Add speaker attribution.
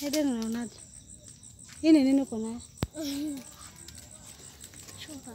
Speaker 1: Eden unaonaje? Hii ni nini uko nayo?
Speaker 2: Chupa.